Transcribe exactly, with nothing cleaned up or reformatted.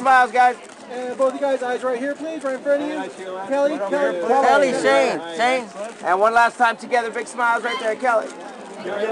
smiles, guys. And both you guys, eyes right here, please, right in front of you. Kelly, Kelly, Kelly, Shane, Shane. And one last time together, big smiles right there, Kelly.